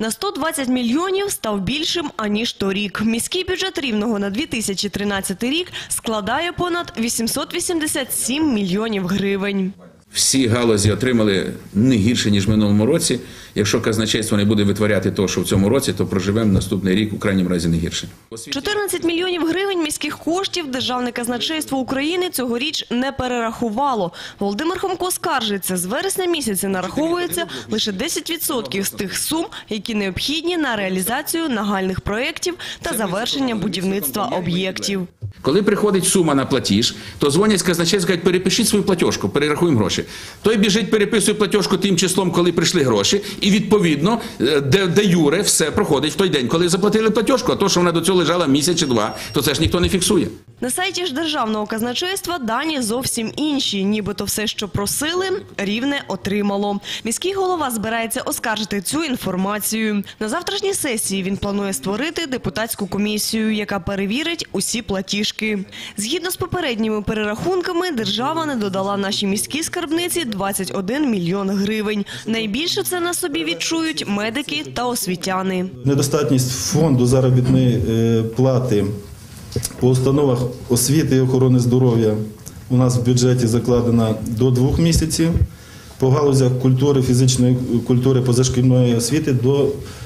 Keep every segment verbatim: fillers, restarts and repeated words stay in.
На сто двадцять мільйонів став більшим, аніж торік. Міський бюджет Рівного на дві тисячі тринадцятий рік складає понад вісімсот вісімдесят сім мільйонів гривень. Всі галузі отримали не гірше, ніж в минулому році. Якщо казначейство не буде витворяти те, що в цьому році, то проживемо наступний рік у крайньому разі не гірше. чотирнадцять мільйонів гривень міських коштів Державне казначейство України цьогоріч не перерахувало. Володимир Хомко скаржиться, з вересня місяця нараховується лише десять відсотків з тих сум, які необхідні на реалізацію нагальних проєктів та завершення будівництва об'єктів. Коли приходить сума на платіж, то дзвонять з казначейства, кажуть, перепишіть свою платіжку, перерахуємо гроші. Той біжить, переписує платіжку тим числом, коли прийшли гроші, і відповідно, де, де юре все проходить в той день, коли заплатили платіжку, а то, що вона до цього лежала місяць чи два, то це ж ніхто не фіксує. На сайті ж Державного казначейства дані зовсім інші. Нібито все, що просили, Рівне отримало. Міський голова збирається оскаржити цю інформацію. На завтрашній сесії він планує створити депутатську комісію, яка перевірить усі платіжки. Згідно з попередніми перерахунками, держава не додала нашій міській скарбниці двадцять один мільйон гривень. Найбільше це на собі відчують медики та освітяни. Недостатність фонду заробітної плати по установах освіти і охорони здоров'я у нас в бюджеті закладена до двох місяців. По галузях культури, фізичної культури, позашкільної освіти до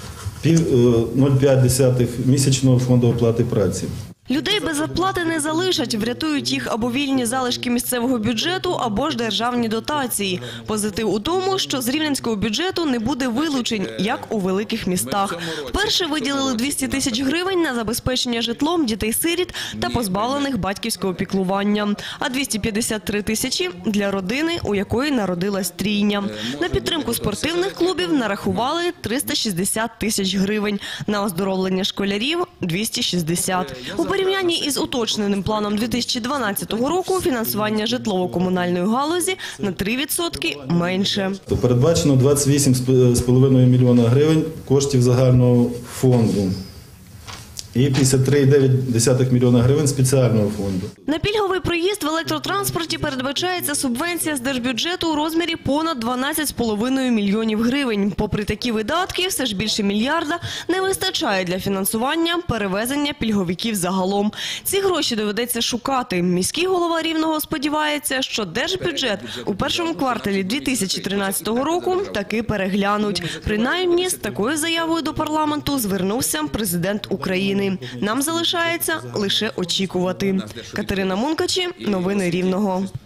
нуль цілих п'ять десятих місячного фонду оплати праці. Людей без зарплати не залишать, врятують їх або вільні залишки місцевого бюджету, або ж державні дотації. Позитив у тому, що з рівненського бюджету не буде вилучень, як у великих містах. Вперше виділили двісті тисяч гривень на забезпечення житлом дітей-сиріт та позбавлених батьківського піклування. А двісті п'ятдесят три тисячі – для родини, у якої народилась трійня. На підтримку спортивних клубів нарахували триста шістдесят тисяч гривень, на оздоровлення школярів – двісті шістдесят. У порівнянні із уточненим планом дві тисячі дванадцятого року фінансування житлово-комунальної галузі на три відсотки менше. Передбачено двадцять вісім з половиною мільйона гривень коштів загального фонду і п'ятдесят три цілих дев'ять десятих мільйона гривень спеціального фонду. На пільговий проїзд в електротранспорті передбачається субвенція з держбюджету у розмірі понад дванадцять з половиною мільйонів гривень. Попри такі видатки, все ж більше мільярда не вистачає для фінансування перевезення пільговиків загалом. Ці гроші доведеться шукати. Міський голова Рівного сподівається, що держбюджет у першому кварталі дві тисячі тринадцятого року таки переглянуть. Принаймні, з такою заявою до парламенту звернувся президент України. Нам залишається лише очікувати. Катерина Мункачі, новини Рівного.